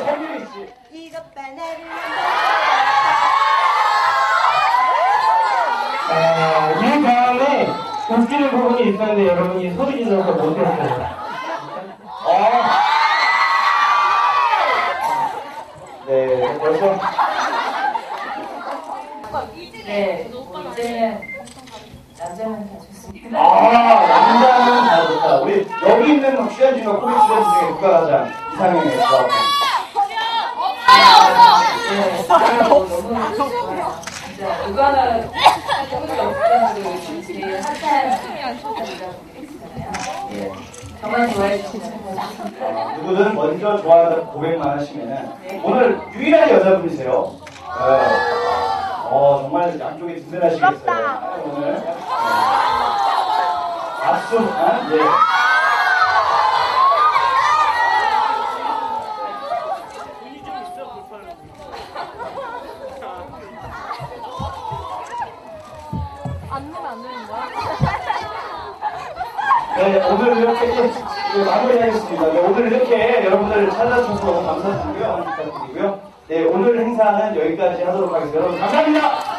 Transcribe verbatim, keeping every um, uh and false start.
성유리 씨. 이것 봐 나를. 아, 이 다음에 웃기는 부분이 있었는데 여러분이 소리 질러서 못했어요. 어. 네, 벌써. 네, 이제는 남자는 다 좋습니다. 아, 남자는 다 좋다. 우리 여기 있는 출연진과 코믹 출연진 중에 누가 가장 이상형이 좋아? 네, 너무 좋아요. 진짜 누가나 조금씩 없다고 제일 핫한 소리라고 했잖아요. 예. 정말 좋아해 주시는 어, 누구든 먼저 좋아한다고 고백만 하시면은 오늘 유일한 여자분이세요. 네. 어, 정말 양쪽이 든든하시겠어요. 오늘. 박수, 아, 예. 안 넣으면 안 되는 거야? 네, 오늘 이렇게 네, 마무리하겠습니다. 네, 오늘 이렇게 여러분들 찾아주셔서 너무 감사드리고요. 부탁드리고요. 네, 오늘 행사는 여기까지 하도록 하겠습니다. 여러분 감사합니다.